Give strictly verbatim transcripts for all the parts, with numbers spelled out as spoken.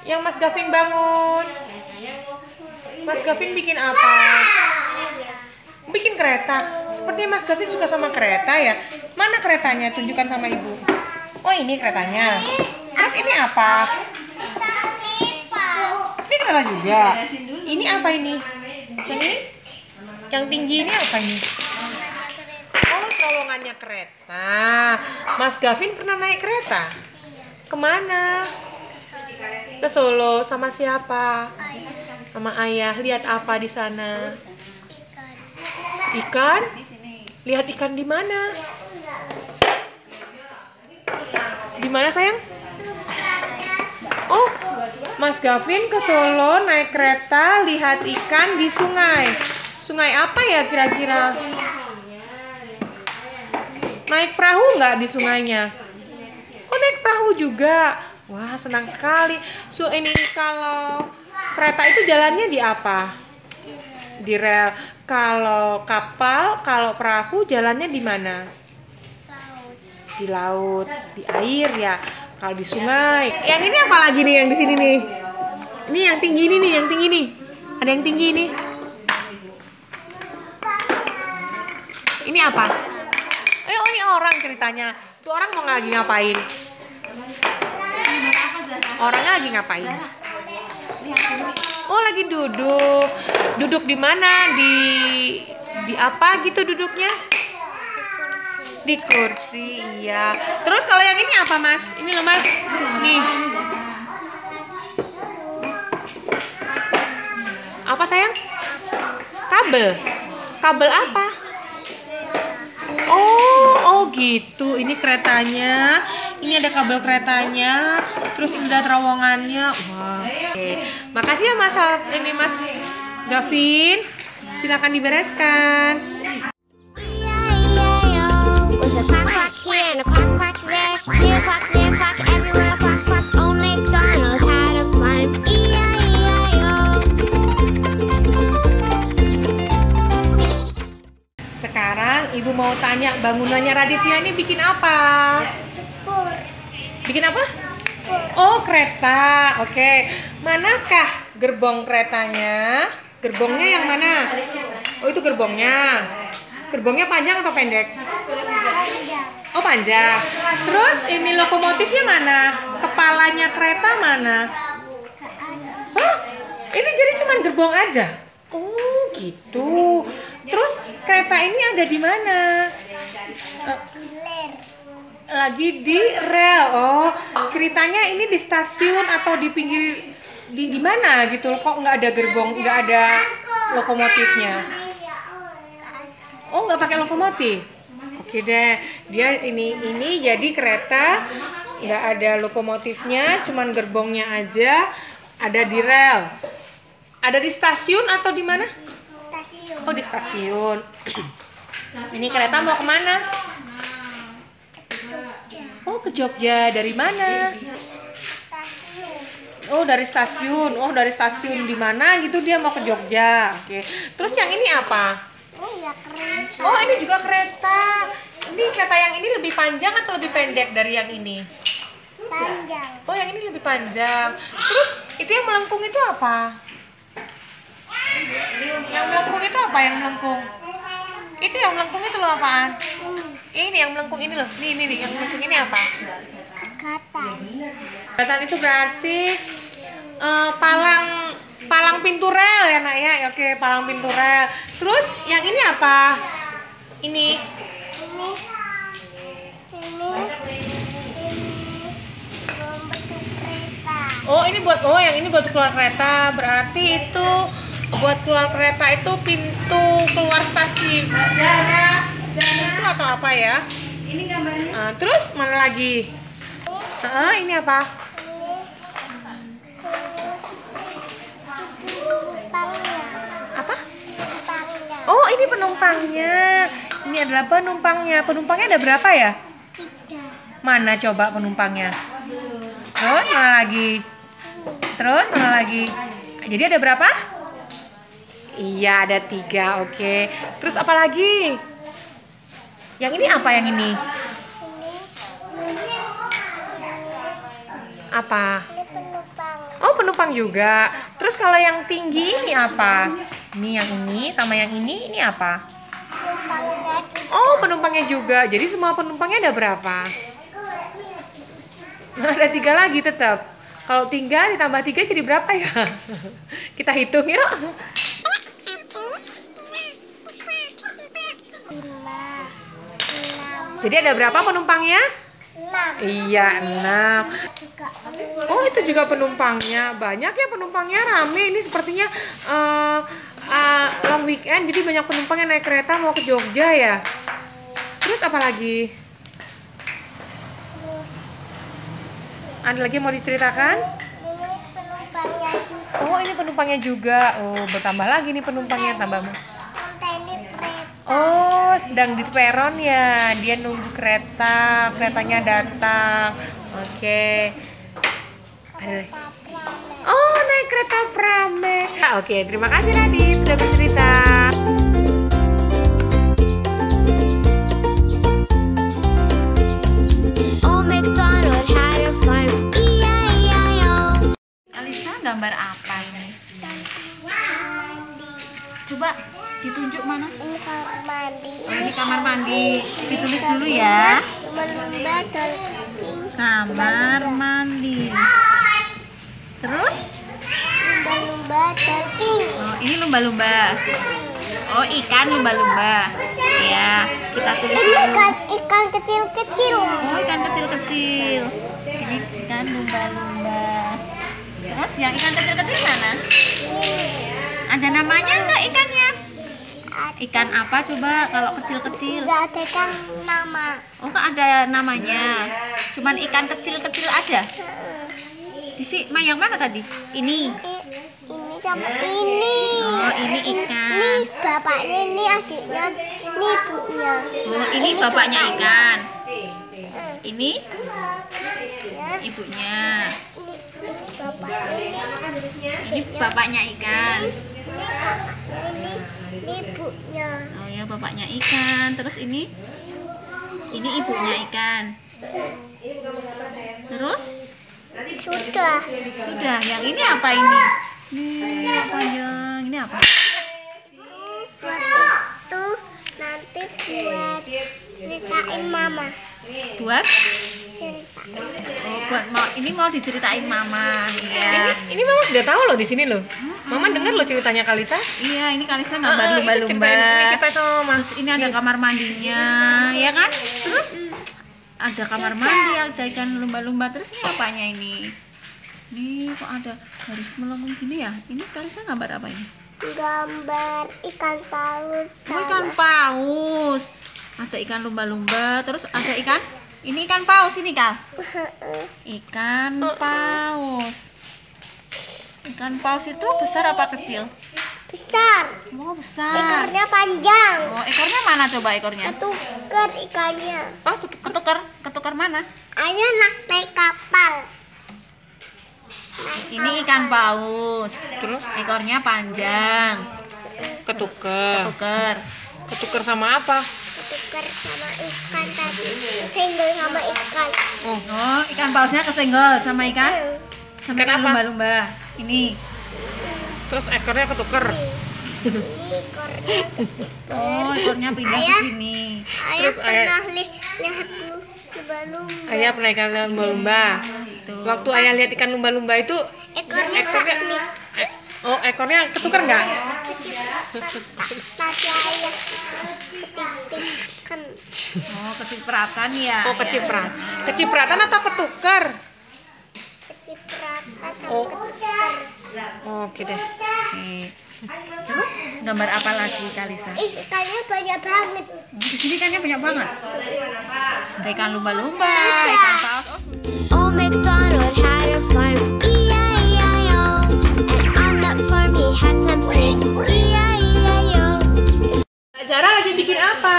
Yang Mas Gavin bangun. Mas Gavin bikin apa? Bikin kereta. Sepertinya Mas Gavin suka sama kereta ya. Mana keretanya? Tunjukkan sama ibu. Oh, ini keretanya. Terus ini apa? Ini kereta juga. Ini apa ini? Ini? Yang tinggi ini apa ini? Oh, terowongannya kereta. Mas Gavin pernah naik kereta? Kemana? Ke Solo. Sama siapa? Sama ayah. Lihat apa di sana? Ikan? Lihat ikan di mana? Di mana sayang? Oh, Mas Gavin ke Solo naik kereta, lihat ikan di sungai. Sungai apa ya kira-kira? Naik perahu nggak di sungainya? Oh, naik perahu juga. Wah, senang sekali. So, ini kalau kereta itu jalannya di apa? Di rel. Kalau kapal, kalau perahu jalannya di mana? Di laut, di air ya. Kalau di sungai. Yang ini apa lagi nih yang di sini nih? Ini yang tinggi ini nih, yang tinggi nih. Ada yang tinggi ini. Ini apa? Eh, oh ini orang ceritanya. Itu orang mau lagi ngapain? Orangnya lagi ngapain? Oh, lagi duduk. Duduk di mana? Di di apa gitu duduknya? Di kursi, iya. Terus kalau yang ini apa, Mas? Ini loh, Mas. Nih. Apa, sayang? Kabel. Kabel apa? Oh, oh gitu. Ini keretanya. Ini ada kabel keretanya. Terus ini ada terowongannya. Wah. Oke. Makasih ya, Mas. Ini Mas Gavin. Silakan dibereskan. Sekarang Ibu mau tanya, bangunannya Raditya ini bikin apa? Cepur. Bikin apa? Oh, kereta. Oke. Manakah gerbong keretanya? Gerbongnya yang mana? Oh, itu gerbongnya. Gerbongnya panjang atau pendek? Panjang. Oh, panjang. Terus ini lokomotifnya mana? Kepalanya kereta mana? Hah? Ini jadi cuma gerbong aja? Oh, gitu. Terus kereta ini ada di mana? Uh, lagi di rel. Oh, ceritanya ini di stasiun atau di pinggir di di mana gitu? Kok nggak ada gerbong, nggak ada lokomotifnya? Oh, nggak pakai lokomotif? Oke deh, dia ini ini jadi kereta nggak ada lokomotifnya, cuman gerbongnya aja, ada di rel. Ada di stasiun atau di mana? Stasiun. Oh, di stasiun. Ini kereta mau kemana? Oh, ke Jogja. Dari mana? Stasiun. Oh, dari stasiun. Oh, dari stasiun di mana gitu dia mau ke Jogja. Oke. Terus yang ini apa? Oh ya, kereta. Oh, ini juga kereta. Ini kereta yang ini lebih panjang atau lebih pendek dari yang ini? Panjang. Oh, yang ini lebih panjang. Terus itu yang melengkung itu apa? Yang melengkung itu apa yang melengkung? Itu yang melengkung itu loh apaan? Ini yang melengkung ini loh. Nih, ini nih, yang melengkung ini apa? Cekatan. Cekatan itu berarti uh, palang palang pintu rel ya, Nak ya. Oke, palang pintu rel. Terus yang ini apa? Ini. Ini. Ini. Ini. Membentuk kereta. Oh, ini buat oh yang ini buat keluar kereta. Berarti itu buat keluar kereta itu pintu keluar stasiun. Itu atau apa ya? Ini gambarnya. Uh, terus mana lagi? Uh, ini apa? Penumpangnya. Apa? Penumpangnya. Oh, ini penumpangnya. Ini adalah penumpangnya. Penumpangnya ada berapa ya? Tiga. Mana coba penumpangnya? Terus mana lagi? Terus mana lagi? Jadi ada berapa? Iya, ada tiga. Oke. Terus apa lagi? Yang ini apa yang ini? Ini. Apa? Ini penumpang. Oh, penumpang juga. Terus kalau yang tinggi ini apa? Ini yang ini sama yang ini, ini apa? Penumpangnya juga. Oh, penumpangnya juga. Jadi semua penumpangnya ada berapa? Ada tiga lagi tetap. Kalau tiga ditambah tiga jadi berapa ya? Kita hitung yuk. Lima. Enam. Jadi ada berapa penumpangnya? Enam. Iya, enam. Juga. Oh, itu juga penumpangnya. Banyak ya penumpangnya, rame. Ini sepertinya uh, uh, long weekend, jadi banyak penumpang yang naik kereta mau ke Jogja ya. Terus apa lagi? Terus Ada lagi yang mau diceritakan? ini penumpangnya juga. Oh, ini penumpangnya juga. Oh, bertambah lagi nih penumpangnya, tambah. Konten ini kereta. Oh, sedang di peron ya. Dia nunggu kereta, keretanya datang. Oke. Ada lagi. Kereta Prame. Oh, naik kereta Prame. Ah, oke, terima kasih Radit sudah bercerita. Old MacDonald had a farm. E I E I O. Alisa gambar apa ini? Coba ditunjuk mana? Ini kamar mandi. Oh, ini kamar mandi. Ditulis dulu ya. Lumba-lumba dolphin. Kamar mandi. Terus? Lumba-lumba dolphin. Oh, ini lumba-lumba. Oh, ikan lumba-lumba. Ya, kita tulis Ini dulu. ikan ikan kecil-kecil. Oh, ikan kecil-kecil. Ini ikan lumba-lumba. Terus yang ikan kecil-kecil mana? Ada namanya nggak ikannya? Ikan apa coba kalau kecil-kecil? Tidak ada ikan nama. Oh, nggak ada namanya. Cuman ikan kecil-kecil aja. Di si, ma yang mana tadi? Ini. I- Ini sama ini. Oh, ini Ini ikan. bapaknya, ini adiknya, ini ibunya. Oh, ini bapaknya ikan. Ini Ya, ibunya. ini, ini bapaknya, ini Ini bapaknya ikan. ini, ini ibunya. Oh ya, bapaknya ikan. Terus ini ini ibunya ikan. Terus Sudah. sudah. Yang ini apa ini? Ini apa ya? Ini apa? Buat itu nanti buat ceritain mama. Buat? Ceritain. Oh, buat mau ini mau diceritain mama. Iya. Ini, ini Mama sudah tahu loh di sini loh. Mama dengar loh ceritanya Kalisa. Iya, ini Kalisa Ah, gambar itu lumba-lumba. ceritain- Ini cerita sama Mama. Ini ada kamar mandinya, ya kan? Terus ada kamar mandi, ada ikan lumba-lumba. Terus ini apanya ini? Ini kok ada garis melengkung gini ya? Ini Kalisa gambar apa ini? Gambar ikan paus. Oh, ikan paus. Ada ikan lumba-lumba. Terus ada ikan? Ini ikan paus ini, Kal. Ikan paus. Ikan paus itu besar apa kecil? Besar. Oh, besar. Ekornya panjang. Oh, ekornya mana coba ekornya? Ketuker ikannya. Oh, tuh, Ketukar, ketukar mana? Ayo nak naik kapal. Naik Ini ikan paus. terus Ekornya panjang. ketuker. Ketukar. Ketuker sama apa? Ketuker sama ikan tadi. Single sama ikan. Oh, Oh, ikan pausnya kesenggol sama ikan? Sama Ikan ikan apa? lumba-lumba. Ini. terus ekornya ketuker. Ini ekornya. Oh, ekornya pindah ke Ayah. sini. Ayah Terus ayah- pernah li lihat lu lumba-lumba. Ayah pernah ikan lumba-lumba. Itu. Waktu ayah lihat ikan lumba-lumba itu Ekornya ekornya nih. eh, oh ekornya ketuker nggak? Tadi ayah ketik-tikkan. Oh, kecipratan ya. Oh keciprat, kecipratan atau ketuker? Kecipratan sama Oh. ketuker. Oh, oke deh. Oke. Terus gambar apa lagi Kalisa? Ih, ikannya banyak banget. Oh, di sini ikannya banyak banget. Ada ikan lumba-lumba, ikan paus. Oh, Old MacDonald had a farm. E I E I O. And on that farm he had some pigs. E I E I O. Zara lagi bikin apa?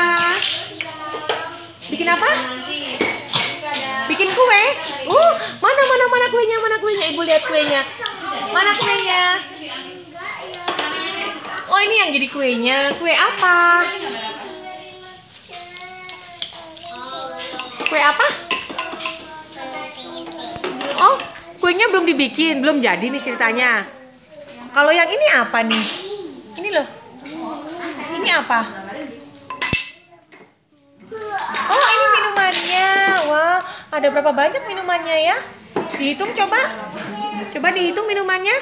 Bikin apa? Bikin kue? Uh, mana mana mana kuenya, mana kuenya? Ibu lihat kuenya. Mana kuenya? Oh, ini yang jadi kuenya. Kue apa? Kue apa? Oh, Kuenya belum dibikin, belum jadi nih ceritanya. Kalau yang ini apa nih? Ini loh. Ini apa? Oh, ini minumannya. Wah, ada berapa banyak minumannya ya? Dihitung coba. Coba dihitung minumannya.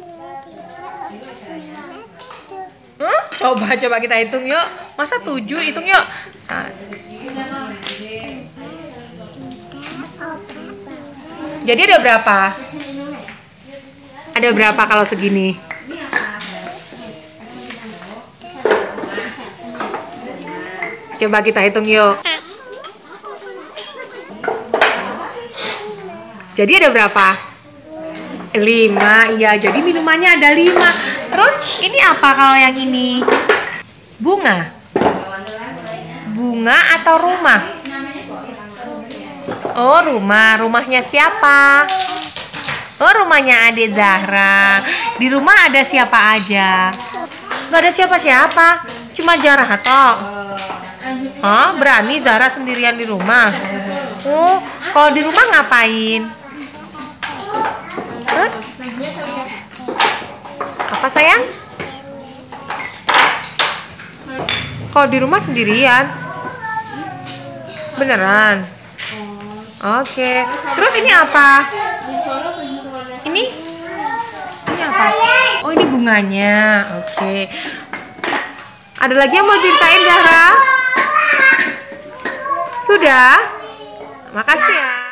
Huh? Coba, coba kita hitung yuk. Masa tujuh? Hitung yuk. Jadi ada berapa? Ada berapa kalau segini? Coba kita hitung yuk. Jadi ada berapa? Lima, iya. Jadi minumannya ada lima. Terus ini apa kalau yang ini? Bunga? Bunga atau rumah? Oh, rumah. Rumahnya siapa? Oh, rumahnya Ade Zahra. Di rumah ada siapa aja? Gak ada siapa-siapa. Cuma Zahra toh. Hah? Berani Zahra sendirian di rumah? Oh, kalau di rumah ngapain? Hah? Apa sayang? Kalau di rumah sendirian? Beneran? Oke. Terus ini apa? Ini? Ini apa? Oh, ini bunganya. Oke. Ada lagi yang mau ceritain, Zahra? Sudah? Makasih ya.